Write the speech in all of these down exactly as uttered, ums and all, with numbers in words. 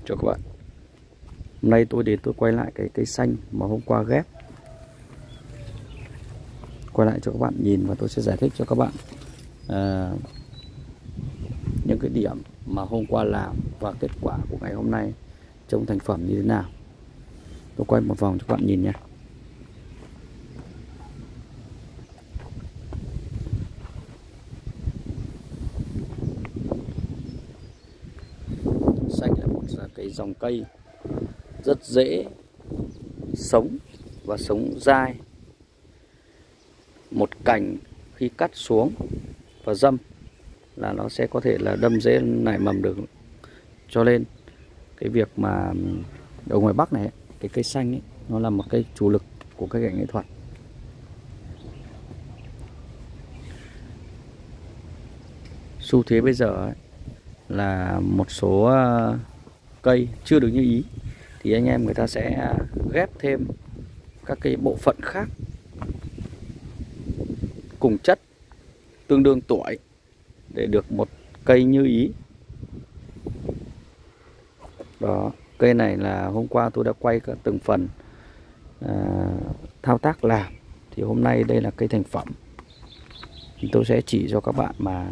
cho các bạn. Hôm nay tôi đến tôi quay lại cái cây xanh mà hôm qua ghép, quay lại cho các bạn nhìn và tôi sẽ giải thích cho các bạn à, những cái điểm mà hôm qua làm và kết quả của ngày hôm nay trông thành phẩm như thế nào. Tôi quay một vòng cho các bạn nhìn nha. Xanh là một cái dòng cây rất dễ sống và sống dai. Một cành khi cắt xuống và dâm là nó sẽ có thể là đâm rễ nảy mầm được. Cho nên cái việc mà ở ngoài Bắc này, cái cây xanh ấy, nó là một cây chủ lực của cây cảnh nghệ thuật. Xu thế bây giờ ấy, là một số cây chưa được như ý thì anh em người ta sẽ ghép thêm các cái bộ phận khác cùng chất tương đương tuổi để được một cây như ý. Đó, cây này là hôm qua tôi đã quay cả từng phần à, thao tác làm, thì hôm nay đây là cây thành phẩm. Thì tôi sẽ chỉ cho các bạn mà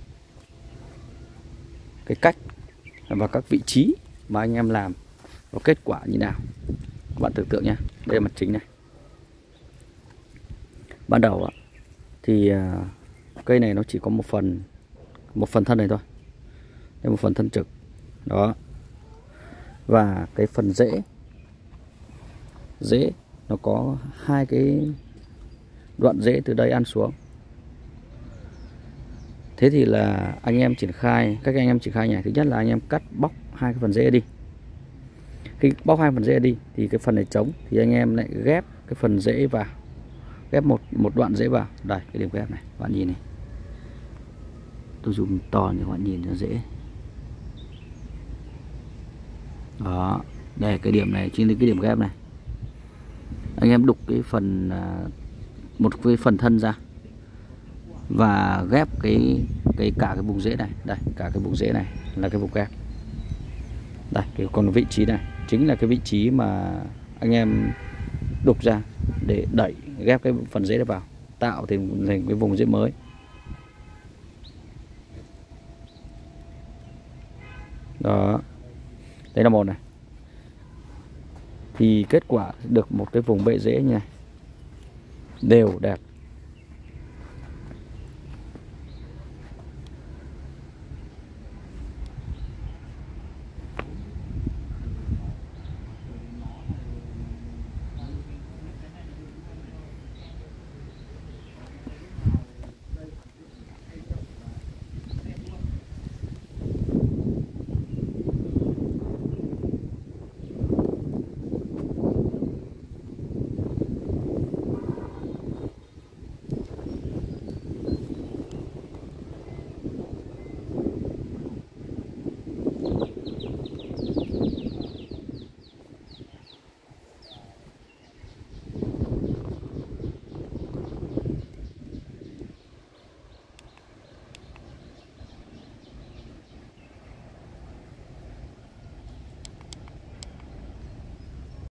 cái cách và các vị trí mà anh em làm và kết quả như nào. Các bạn tưởng tượng nha, đây là mặt chính này. Ban đầu thì cây này nó chỉ có một phần một phần thân này thôi, đây một phần thân trực đó, và cái phần rễ rễ nó có hai cái đoạn rễ từ đây ăn xuống. Thế thì là anh em triển khai, cách anh em triển khai này, thứ nhất là anh em cắt bóc hai cái phần rễ đi. Khi bóc hai phần rễ đi thì cái phần này trống thì anh em lại ghép cái phần rễ vào, ghép một một đoạn rễ vào. Đây cái điểm ghép này, bạn nhìn này, tôi dùng to để các bạn nhìn cho dễ. Đó, đây cái điểm này chính là cái điểm ghép này. Anh em đục cái phần một cái phần thân ra và ghép cái cái cả cái vùng rễ này, đây cả cái vùng rễ này là cái vùng ghép. Đây cái còn vị trí này chính là cái vị trí mà anh em đục ra để đẩy ghép cái phần rễ này vào, tạo thành thành cái vùng rễ mới. Đó, đấy là một này. Thì kết quả được một cái vùng bệ rễ như này, đều đẹp